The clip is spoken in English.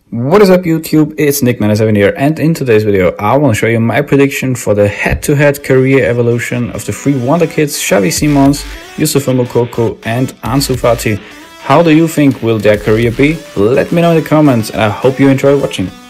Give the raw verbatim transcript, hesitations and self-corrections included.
What is up YouTube, it's Nick seven here, and in today's video I want to show you my prediction for the head-to-head career evolution of the three wonder kids Xavi, Moukoko and Ansu Fati. How do you think will their career be? Let me know in the comments and I hope you enjoy watching.